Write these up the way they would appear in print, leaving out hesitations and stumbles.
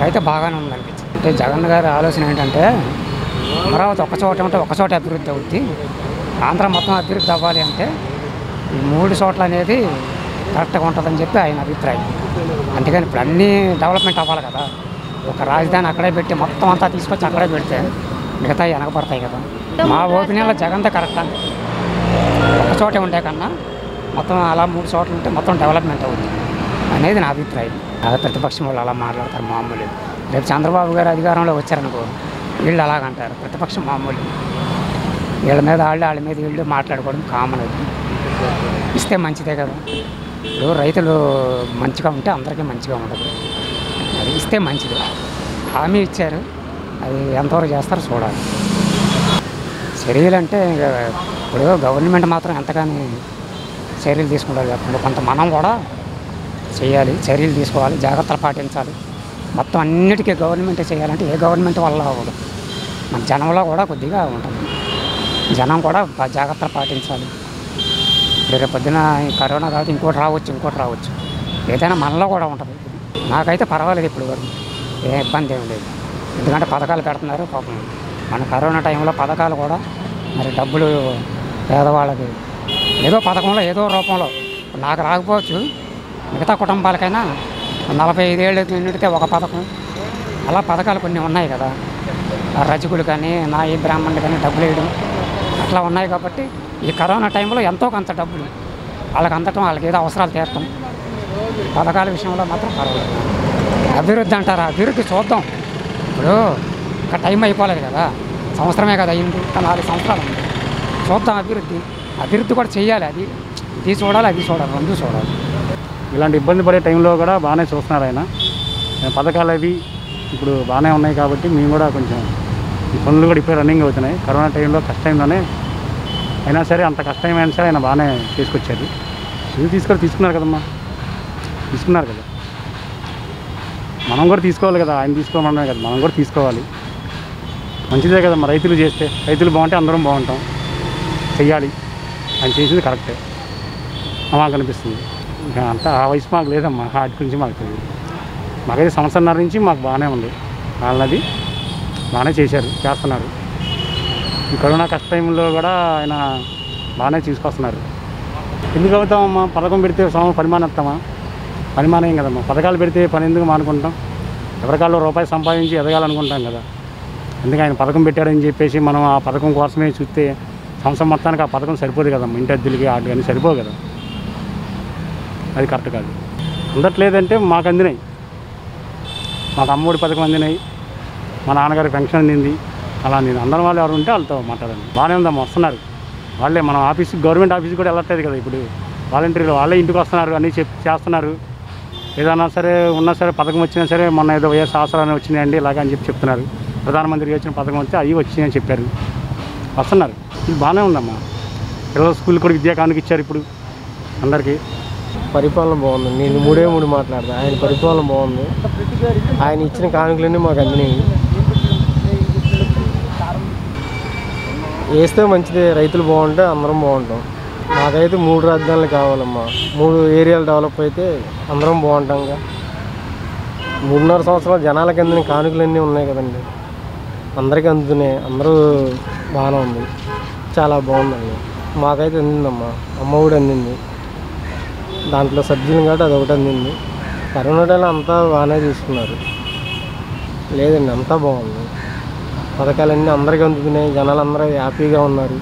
నాకైతే బాగానే ఉందనిపించింది. అంటే జగన్ గారి ఆలోచన ఏంటంటే అమరావతి ఒక్కచోట ఉంటే ఒక్కచోట అభివృద్ధి అవుద్ది, ఆంధ్ర మొత్తం అభివృద్ధి అవ్వాలి అంటే ఈ 3 చోట్ల అనేది కరెక్ట్గా ఉంటుందని చెప్పి ఆయన అభిప్రాయం. అందుకని ఇప్పుడు అన్నీ డెవలప్మెంట్ అవ్వాలి కదా, ఒక రాజధాని అక్కడే పెట్టి మొత్తం అంతా తీసుకొచ్చి అక్కడే పెడితే మిగతా వెనకబడతాయి కదా. మా ఓపినియన్లో జగన్తో కరెక్ట్ అని, ఒక చోటే ఉండే కన్నా మొత్తం అలా 3 చోట్ల ఉంటే మొత్తం డెవలప్మెంట్ అవుతుంది అనేది నా అభిప్రాయం. అదే ప్రతిపక్షం వాళ్ళు అలా మాట్లాడతారు మామూలు. రేపు చంద్రబాబు గారు అధికారంలో వచ్చారనుకో వీళ్ళు అలాగంటారు, ప్రతిపక్షం మామూలు. వీళ్ళ మీద వాళ్ళ మీద వీళ్ళు మాట్లాడుకోవడం కామన్. అది ఇస్తే మంచిదే కదా. ఇప్పుడు రైతులు మంచిగా ఉంటే అందరికీ మంచిగా ఉండదు, అది ఇస్తే మంచిది. హామీ ఇచ్చారు, అది ఎంతవరకు చేస్తారో చూడాలి. చర్యలు అంటే ఇప్పుడు గవర్నమెంట్ మాత్రం ఎంతగానో చర్యలు తీసుకుంటారు చెప్పండి. కొంత మనం కూడా చేయాలి, చర్యలు తీసుకోవాలి, జాగ్రత్తలు పాటించాలి. మొత్తం అన్నిటికీ గవర్నమెంటే చేయాలంటే ఏ గవర్నమెంట్ వల్ల అవ్వదు. మన జనంలో కూడా కొద్దిగా ఉంటుంది, జనం కూడా జాగ్రత్తలు పాటించాలి. రేపు పొద్దున కరోనా కాబట్టి ఇంకోటి రావచ్చు, ఏదైనా మనలో కూడా ఉంటుంది. నాకైతే పర్వాలేదు ఇప్పుడు వరకు, ఏ ఇబ్బంది ఏం లేదు. ఎందుకంటే పథకాలు పెడుతున్నారు పాపం. మన కరోనా టైంలో పథకాలు కూడా మరి డబ్బులు పేదవాళ్ళకి ఏదో పథకంలో ఏదో రూపంలో నాకు రాకపోవచ్చు, మిగతా కుటుంబాలకైనా 45 ఏళ్ళు నిండితే ఒక పథకం, అలా పథకాలు కొన్ని ఉన్నాయి కదా. రజకులు కానీ నాయి బ్రాహ్మణులు కానీ డబ్బులు వేయడం అట్లా ఉన్నాయి. కాబట్టి ఈ కరోనా టైంలో ఎంతో కొంత డబ్బులు వాళ్ళకి అందటం, వాళ్ళకి ఏదో అవసరాలు తీరటం, పథకాల విషయంలో మాత్రం పర్వాలేదు. అభివృద్ధి అంటారా, అభివృద్ధి చూద్దాం. ఇప్పుడు ఇంకా టైం అయిపోలేదు కదా, సంవత్సరమే కదా అయింది, ఇంకా 4 సంవత్సరాలు ఉంది. చూద్దాం అభివృద్ధి కూడా చెయ్యాలి. ఇది చూడాలి, అది చూడాలి, 2 చూడాలి. ఇలాంటి ఇబ్బంది పడే టైంలో కూడా బాగానే చూస్తున్నారు ఆయన. పథకాలు అవి ఇప్పుడు బాగానే ఉన్నాయి కాబట్టి మేము కూడా కొంచెం ఈ పనులు కూడా ఇప్పుడు రన్నింగ్ అవుతున్నాయి. కరోనా టైంలో కష్ట టైంలోనే అయినా సరే, అంత కష్టమైనా సరే ఆయన బాగానే తీసుకొచ్చారు. ఇది తీసుకున్నారు కదమ్మా, తీసుకున్నారు కదా. మనం కూడా తీసుకోవాలి కదా, ఆయన తీసుకోమన్నా కదా, మనం కూడా తీసుకోవాలి. మంచిదే కదమ్మా, రైతులు చేస్తే, రైతులు బాగుంటే అందరం బాగుంటాం. చెయ్యాలి, ఆయన చేసింది కరెక్టే మాకు అనిపిస్తుంది. ఇంకా అంతా ఆ వయసు మాకు లేదమ్మా, వాటి గురించి మాకు తెలియదు. మాకైతే 1.5 సంవత్సరం నుంచి మాకు బాగానే ఉంది. వాళ్ళది బాగానే చేస్తున్నారు. ఈ కరోనా కష్ట టైంలో కూడా ఆయన బాగానే తీసుకొస్తున్నారు. ఎందుకు అవుతామమ్మా, పథకం పెడితే పరిమాణం పరిమాణం కదమ్మా. పథకాలు పెడితే పని ఎందుకు మానుకుంటాం? ఎవరికాల్లో రూపాయి సంపాదించి ఎదగాలనుకుంటాం కదా. ఎందుకు ఆయన పథకం పెట్టారని చెప్పేసి మనం ఆ పథకం కోసమే చూస్తే సంవత్సరం మొత్తానికి ఆ పథకం సరిపోదు కదమ్మా. ఇంటి అద్దెలకి వాటి కానీ సరిపోదు కదా, అది కరెక్ట్ కాదు. అందట్లేదంటే మాకు అందినాయి, మాకు అమ్మఒడి పథకం అందినాయి, మా నాన్నగారికి పెన్షన్ అందింది. అలా నేను అందరం వాళ్ళు ఎవరు ఉంటే వాళ్ళతో మాట్లాడండి. బాగానే ఉందమ్మా, వస్తున్నారు వాళ్ళే. మనం గవర్నమెంట్ ఆఫీస్కి కూడా వెళ్ళట్లేదు కదా ఇప్పుడు, వాలంటీర్లు వాళ్ళే ఇంటికి వస్తున్నారు, అన్నీ చేస్తున్నారు. ఏదైనా సరే ఉన్నా సరే, పథకం వచ్చినా సరే, మొన్న ఏదో వైఎస్ ఆసరాలు వచ్చినాయండి ఇలాగ అని చెప్తున్నారు. ప్రధానమంత్రికి వచ్చిన పథకం వస్తే అవి వచ్చినాయని చెప్పారు, వస్తున్నారు. ఇది బాగానే ఉందమ్మా. పిల్లల స్కూల్ కూడా విద్యాకానికి ఇచ్చారు ఇప్పుడు అందరికీ. పరిపాలన బాగుంది. నేను 3 మాట్లాడతా. ఆయన పరిపాలన బాగుంది. ఆయన ఇచ్చిన కానుకలన్నీ మాకు అందినాయి. వేస్తే మంచిదే, రైతులు బాగుంటే అందరం బాగుంటాం. మాకైతే 3 రాజధానులు కావాలమ్మా. 3 ఏరియాలు డెవలప్ అయితే అందరం బాగుంటాంగా. 3.5 సంవత్సరాలు జనాలకి అందిన కానుకలన్నీ ఉన్నాయి కదండి, అందరికీ అందుతున్నాయి. అందరూ బాగానే ఉంది, చాలా బాగుందండి. మాకైతే అందిందమ్మా, అమ్మఒడి అందింది, దాంట్లో సబ్సిడీ కాబట్టి అదొకటి అందింది. కరోనా టైంలో అంతా బాగానే తీసుకున్నారు. లేదండి, అంతా బాగుంది. పథకాలన్నీ అందరికీ అందుతున్నాయి, జనాలు అందరూ హ్యాపీగా ఉన్నారు.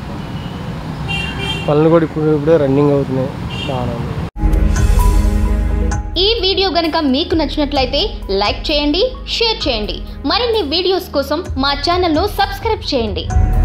పనులు కూడా ఇప్పుడే రన్నింగ్ అవుతున్నాయి, బాగానే ఉంది. ఈ వీడియో గనుక మీకు నచ్చినట్లయితే లైక్ చేయండి, షేర్ చేయండి. మరిన్ని వీడియోస్ కోసం మా ఛానల్ను సబ్స్క్రైబ్ చేయండి.